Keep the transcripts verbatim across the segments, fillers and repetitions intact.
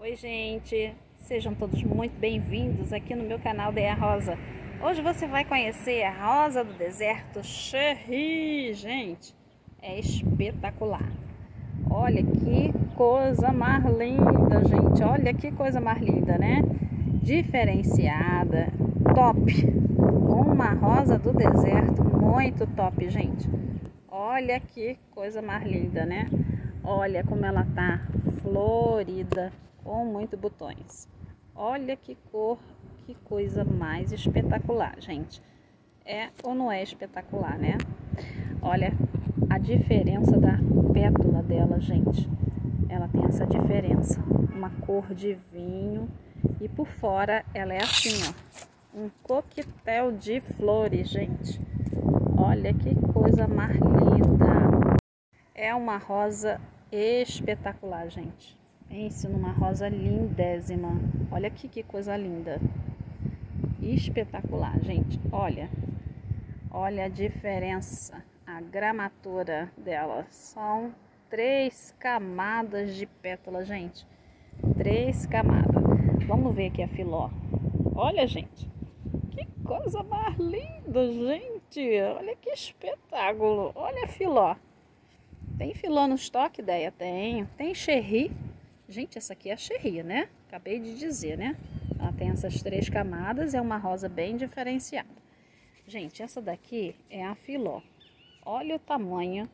Oi gente, sejam todos muito bem-vindos aqui no meu canal Dea Rosa. Hoje você vai conhecer a rosa do deserto Cherry, gente, é espetacular. Olha que coisa mais linda, gente, olha que coisa mais linda, né? Diferenciada, top, uma rosa do deserto muito top, gente. Olha que coisa mais linda, né? Olha como ela tá florida, com muitos botões. Olha que cor, que coisa mais espetacular, gente. É ou não é espetacular, né? Olha a diferença da pétala dela, gente. Ela tem essa diferença, uma cor de vinho e por fora ela é assim, ó, um coquetel de flores, gente. Olha que coisa mais linda. É uma rosa espetacular, gente. Pense numa rosa lindésima. Olha aqui que coisa linda. Espetacular, gente. Olha. Olha a diferença. A gramatura dela. São três camadas de pétala, gente. Três camadas. Vamos ver aqui a filó. Olha, gente. Que coisa mais linda, gente. Olha que espetáculo. Olha a filó. Tem filó no estoque, Deia? Tenho. Tem Cherry. Gente, essa aqui é a Cherry, né? Acabei de dizer, né? Ela tem essas três camadas, é uma rosa bem diferenciada. Gente, essa daqui é a filó. Olha o tamanho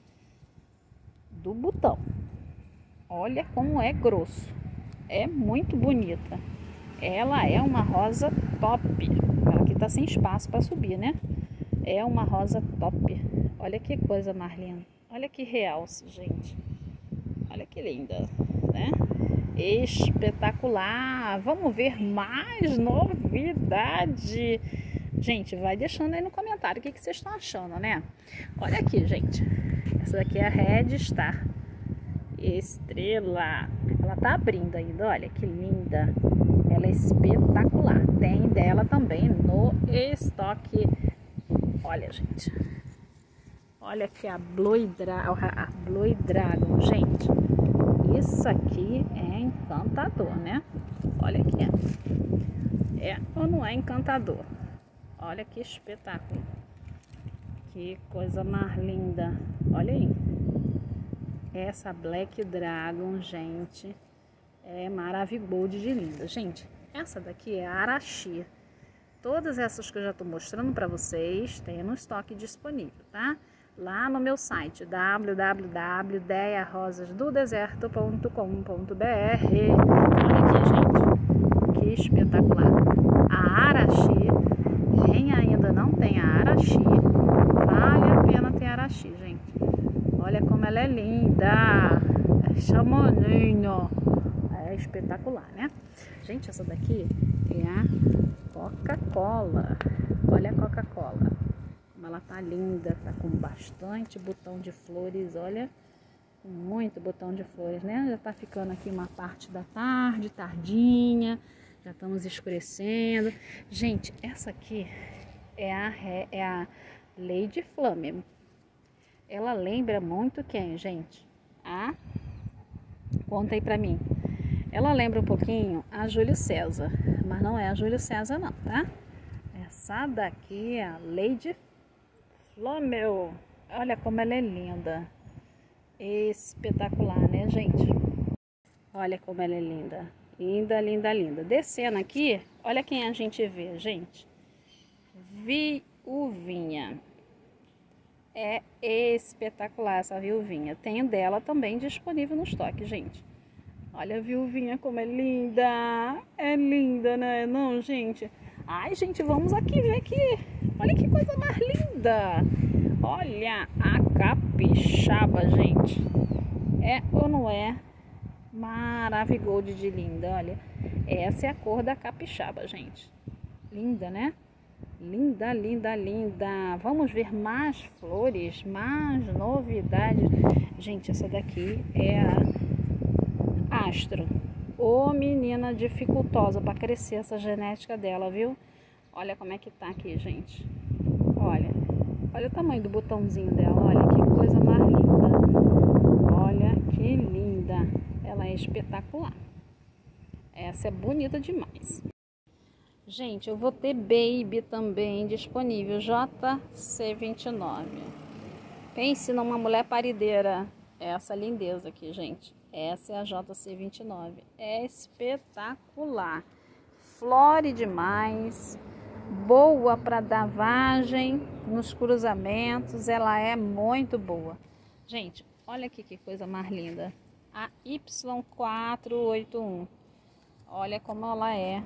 do botão. Olha como é grosso. É muito bonita. Ela é uma rosa top. Ela aqui tá sem espaço para subir, né? É uma rosa top. Olha que coisa mais linda. Olha que realce, gente. Olha que linda, né? Espetacular. Vamos ver mais novidade. Gente, vai deixando aí no comentário o que, que vocês estão achando, né? Olha aqui, gente. Essa daqui é a Red Star Estrela. Ela tá abrindo ainda, olha que linda. Ela é espetacular. Tem dela também no estoque. Olha, gente. Olha aqui a Blue Dragon, a Blue Dragon, gente. Isso aqui é encantador, né? Olha aqui. É ou não é encantador? Olha que espetáculo. Que coisa mais linda. Olha aí. Essa Black Dragon, gente, é maravilhosa de linda. Gente, essa daqui é a Arashi. Todas essas que eu já tô mostrando para vocês tem no estoque disponível, tá? Lá no meu site w w w ponto dea rosas do deserto ponto com ponto b r. Olha aqui, gente, que espetacular. A Arashi, quem ainda não tem a Arashi, vale a pena ter a Arashi, gente. Olha como ela é linda, é chamoninho, é espetacular, né? Gente, essa daqui é a Coca-Cola. Olha a Coca-Cola. Ela tá linda, tá com bastante botão de flores, olha, muito botão de flores, né? Já tá ficando aqui uma parte da tarde, tardinha, já estamos escurecendo. Gente, essa aqui é a, é a Lady Flame. Ela lembra muito quem, gente? A... Conta aí pra mim. Ela lembra um pouquinho a Júlio César, mas não é a Júlio César não, tá? Essa daqui é a Lady Flame. Meu, olha como ela é linda, espetacular, né, gente? Olha como ela é linda, linda, linda, linda. Descendo aqui, olha quem a gente vê, gente. Viuvinha. É espetacular essa viuvinha. Tem dela também disponível no estoque, gente. Olha a viuvinha como é linda. É linda, né? Não, gente? Ai, gente, vamos aqui ver aqui. Olha que coisa mais linda. Olha a capixaba, gente. É ou não é maravilhoso de linda? Olha, essa é a cor da capixaba, gente. Linda, né? Linda, linda, linda. Vamos ver mais flores, mais novidades. Gente, essa daqui é a Astro. Ô, menina dificultosa para crescer essa genética dela, viu? Olha como é que tá aqui, gente. Olha, olha o tamanho do botãozinho dela. Olha que coisa mais linda. Olha que linda. Ela é espetacular. Essa é bonita demais. Gente, eu vou ter Baby também disponível, J C vinte e nove. Pense numa mulher parideira. Essa lindeza aqui, gente. Essa é a J C vinte e nove. É espetacular. Flore demais. Boa para dar vagem nos cruzamentos. Ela é muito boa. Gente, olha aqui que coisa mais linda. A Y quatro oito um. Olha como ela é.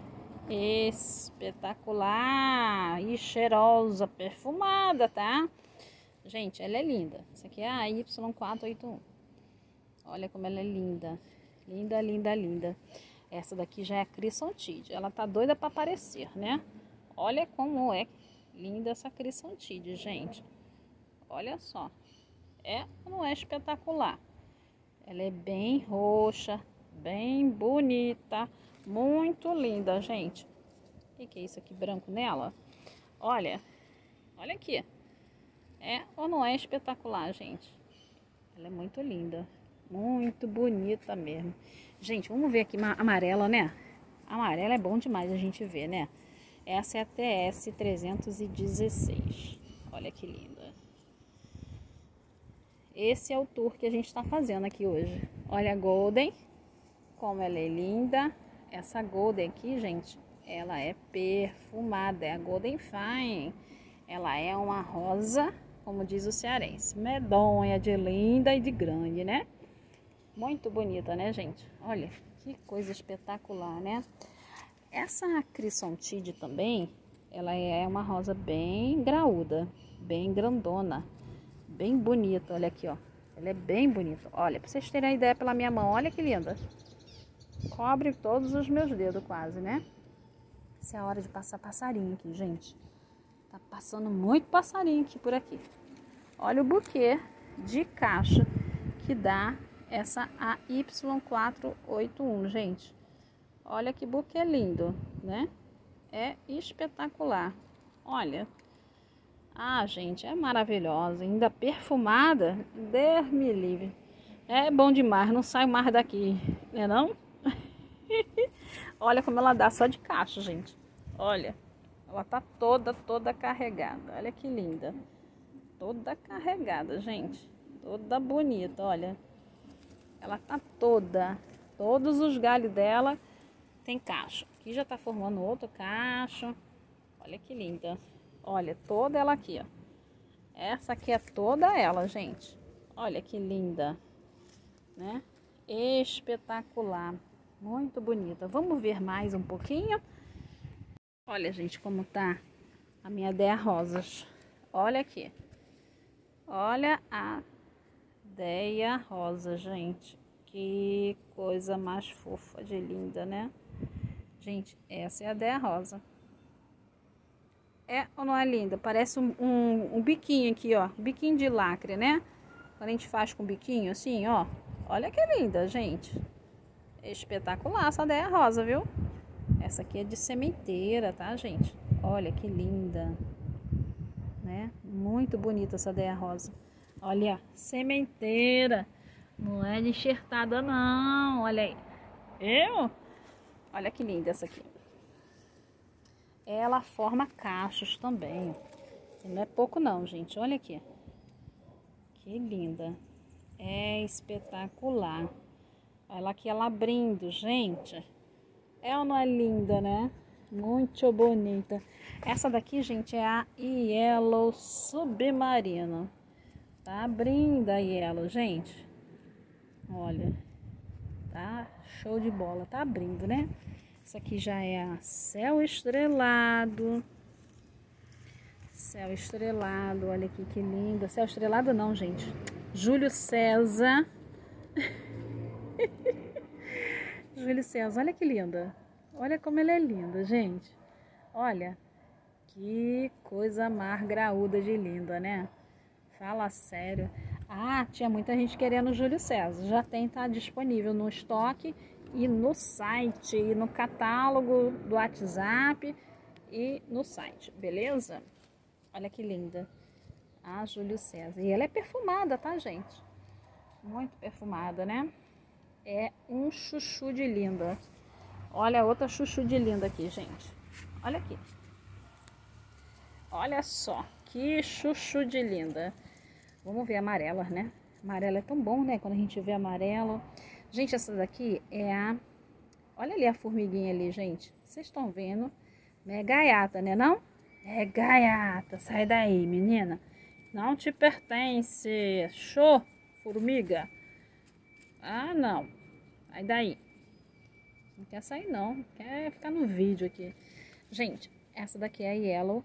Espetacular. E cheirosa, perfumada, tá? Gente, ela é linda. Essa aqui é a Y quatro oito um. Olha como ela é linda. Linda, linda, linda. Essa daqui já é a Chrysantide. Ela tá doida para aparecer, né? Olha como é linda essa Chrysantide, gente. Olha só. É ou não é espetacular? Ela é bem roxa, bem bonita, muito linda, gente. O que, que é isso aqui branco nela? Olha, olha aqui. É ou não é espetacular, gente? Ela é muito linda, muito bonita mesmo. Gente, vamos ver aqui uma amarela, né? Amarela é bom demais a gente ver, né? Essa é a T S trezentos e dezesseis. Olha que linda. Esse é o tour que a gente está fazendo aqui hoje. Olha a Golden, como ela é linda. Essa Golden aqui, gente, ela é perfumada. É a Golden Fine. Ela é uma rosa, como diz o cearense, medonha, de linda e de grande, né? Muito bonita, né, gente? Olha, que coisa espetacular, né? Essa Chrysantide também, ela é uma rosa bem graúda, bem grandona, bem bonita. Olha aqui, ó. Ela é bem bonita. Olha, pra vocês terem a ideia pela minha mão, olha que linda. Cobre todos os meus dedos quase, né? Essa é a hora de passar passarinho aqui, gente. Tá passando muito passarinho aqui por aqui. Olha o buquê de caixa que dá essa A Y quatro oito um, gente. Olha que buquê lindo, né? É espetacular. Olha. Ah, gente, é maravilhosa. Ainda perfumada. Deus me livre. É bom demais. Não saio mais daqui, né não? Olha como ela dá só de caixa, gente. Olha. Ela tá toda, toda carregada. Olha que linda. Toda carregada, gente. Toda bonita, olha. Ela tá toda. Todos os galhos dela tem cacho. Aqui já tá formando outro cacho. Olha que linda. Olha, toda ela aqui, ó. Essa aqui é toda ela, gente. Olha que linda, né? Espetacular. Muito bonita. Vamos ver mais um pouquinho. Olha, gente, como tá a minha Dea Rosas. Olha aqui. Olha a Dea Rosa, gente. Que coisa mais fofa de linda, né? Gente, essa é a Dea Rosa. É ou não é linda? Parece um, um, um biquinho aqui, ó. Biquinho de lacre, né? Quando a gente faz com biquinho assim, ó. Olha que linda, gente. Espetacular essa Dea Rosa, viu? Essa aqui é de sementeira, tá, gente? Olha que linda. Né? Muito bonita essa Dea Rosa. Olha, sementeira. Não é de enxertada, não. Olha aí. Eu? Olha que linda essa aqui. Ela forma cachos também. Não é pouco não, gente. Olha aqui. Que linda. É espetacular. Ela aqui, ela abrindo, gente. É ou não é linda, né? Muito bonita. Essa daqui, gente, é a Yellow Submarino. Tá abrindo a Yellow, gente. Olha. Tá show de bola. Tá abrindo, né? Essa aqui já é a Céu Estrelado. Céu Estrelado. Olha aqui que linda. Céu Estrelado não, gente. Júlio César. Júlio César. Olha que linda. Olha como ela é linda, gente. Olha. Que coisa mais graúda de linda, né? Fala sério. Ah, tinha muita gente querendo o Júlio César. Já tem, tá disponível no estoque e no site, e no catálogo do WhatsApp e no site, beleza? Olha que linda. A Júlio César. E ela é perfumada, tá, gente? Muito perfumada, né? É um chuchu de linda. Olha outra chuchu de linda aqui, gente. Olha aqui. Olha só, que chuchu de linda. Vamos ver amarela, né? Amarela é tão bom, né? Quando a gente vê amarelo. Gente, essa daqui é a... Olha ali a formiguinha ali, gente. Vocês estão vendo? É gaiata, né não? É gaiata. Sai daí, menina. Não te pertence. Show, formiga. Ah, não. Sai daí. Não quer sair, não. Quer ficar no vídeo aqui. Gente, essa daqui é a Yellow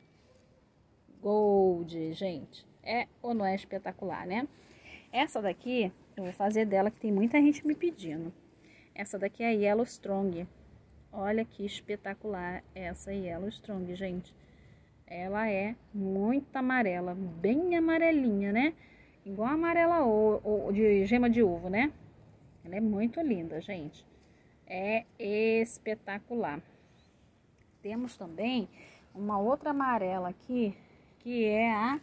Gold, gente. É ou não é espetacular, né? Essa daqui, eu vou fazer dela, que tem muita gente me pedindo. Essa daqui é a Yellow Strong. Olha que espetacular essa Yellow Strong, gente. Ela é muito amarela, bem amarelinha, né? Igual a amarela o, o, de gema de ovo, né? Ela é muito linda, gente. É espetacular. Temos também uma outra amarela aqui, que é a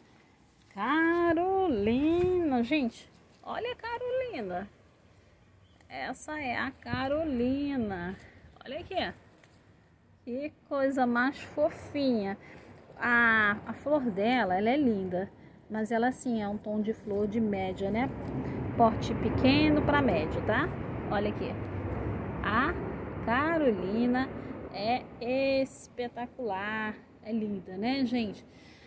Carolina. Gente, olha a Carolina. Essa é a Carolina. Olha aqui. Que coisa mais fofinha. A, a flor dela, ela é linda. Mas ela, assim, é um tom de flor de média, né? Porte pequeno para médio, tá? Olha aqui. A Carolina é espetacular. É linda, né, gente?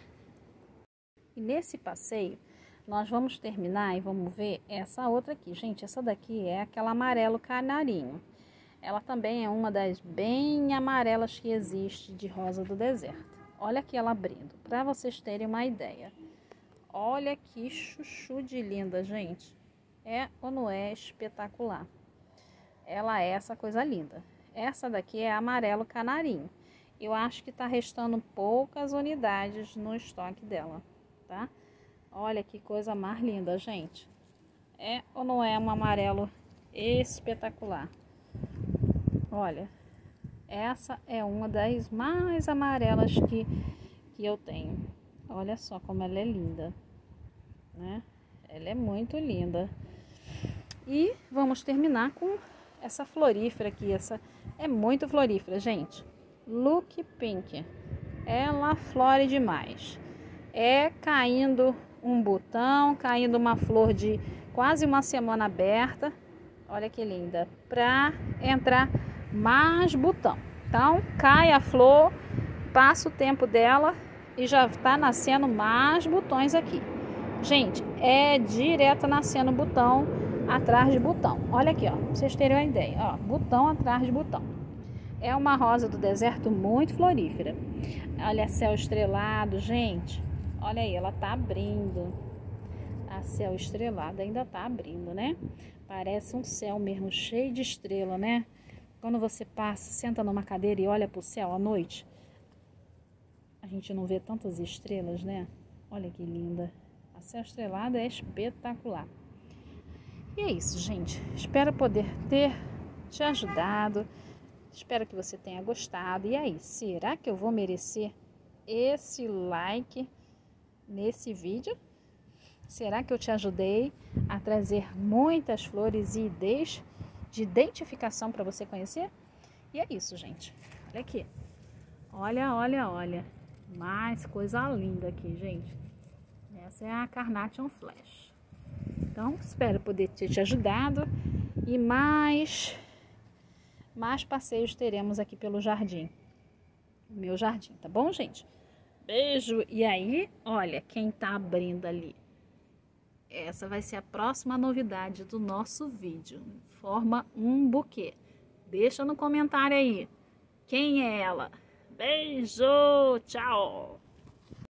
E nesse passeio, nós vamos terminar e vamos ver essa outra aqui. Gente, essa daqui é aquela amarelo canarinho. Ela também é uma das bem amarelas que existe de rosa do deserto. Olha aqui ela abrindo, para vocês terem uma ideia. Olha que chuchu de linda, gente. É ou não é espetacular? Ela é essa coisa linda. Essa daqui é amarelo canarinho. Eu acho que está restando poucas unidades no estoque dela, tá? Olha que coisa mais linda, gente. É ou não é um amarelo espetacular? Olha, essa é uma das mais amarelas que, que eu tenho. Olha só como ela é linda, né? Ela é muito linda. E vamos terminar com essa florífera aqui. Essa é muito florífera, gente. Look Pink. Ela flore demais. É caindo um botão, caindo uma flor de quase uma semana aberta. Olha que linda. Pra entrar mais botão. Então, cai a flor, passa o tempo dela e já tá nascendo mais botões aqui. Gente, é direto nascendo botão atrás de botão. Olha aqui, ó, pra vocês terem uma ideia, ó, botão atrás de botão. É uma rosa do deserto muito florífera. Olha, céu estrelado, gente. Olha aí, ela tá abrindo. A céu estrelado ainda tá abrindo, né? Parece um céu mesmo, cheio de estrela, né? Quando você passa, senta numa cadeira e olha pro céu à noite, a gente não vê tantas estrelas, né? Olha que linda. A céu estrelado é espetacular. E é isso, gente. Espero poder ter te ajudado. Espero que você tenha gostado. E aí, será que eu vou merecer esse like nesse vídeo? Será que eu te ajudei a trazer muitas flores e ideias de identificação para você conhecer? E é isso, gente. Olha aqui. Olha, olha, olha. Mais coisa linda aqui, gente. Essa é a Carnation Flash. Então, espero poder ter te ajudado. E mais, mais passeios teremos aqui pelo jardim. O meu jardim, tá bom, gente? Beijo. E aí, olha quem tá abrindo ali. Essa vai ser a próxima novidade do nosso vídeo. Forma um buquê. Deixa no comentário aí. Quem é ela? Beijo. Tchau.